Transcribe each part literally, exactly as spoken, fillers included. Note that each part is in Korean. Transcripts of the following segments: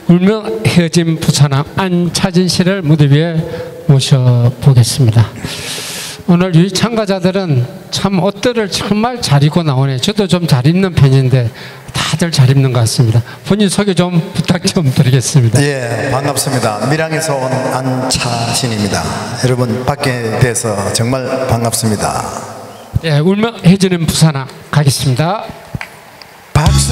울며 헤어진 부산항 안차진 씨를 무대 위에 모셔보겠습니다. 오늘 이 참가자들은 참 옷들을 정말 잘 입고 나오네. 저도 좀 잘 입는 편인데 다들 잘 입는 것 같습니다. 본인 소개 좀 부탁 좀 드리겠습니다. 예, 반갑습니다. 밀양에서 온 안차진입니다. 여러분 뵙게 돼서 정말 반갑습니다. 예, 울며 헤어지는 부산항 가겠습니다. 박수.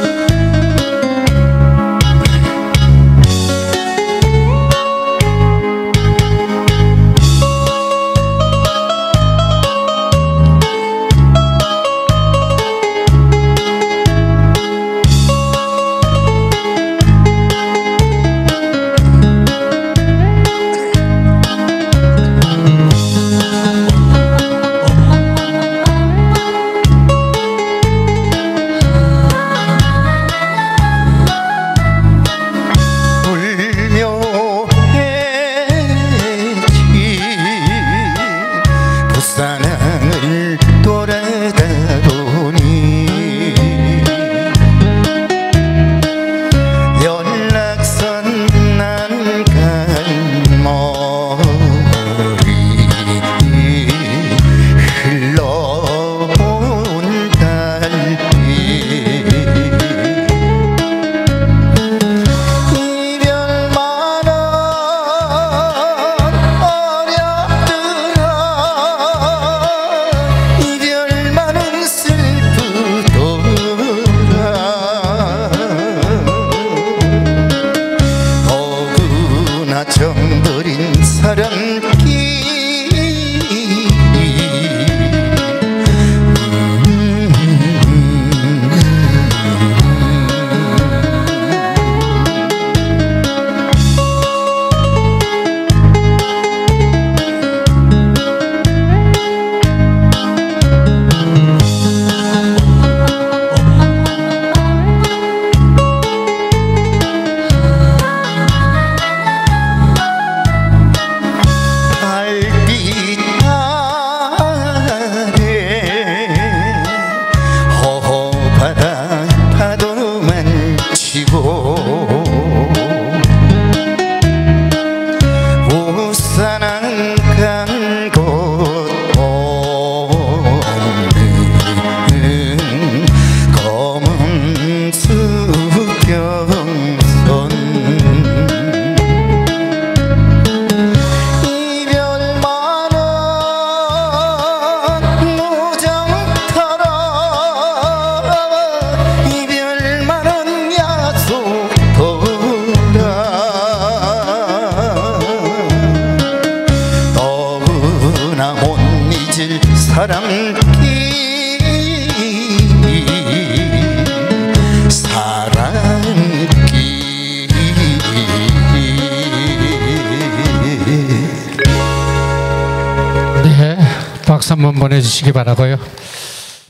부산을 돌아다 보니 연락선 난간 머리 흘러온 달빛 정들인 사람끼리 파도만 치고 부산항 간 곳 없는 검은 수경선 사람끼리 사랑끼리. 네, 박수 한번 보내주시기 바라고요.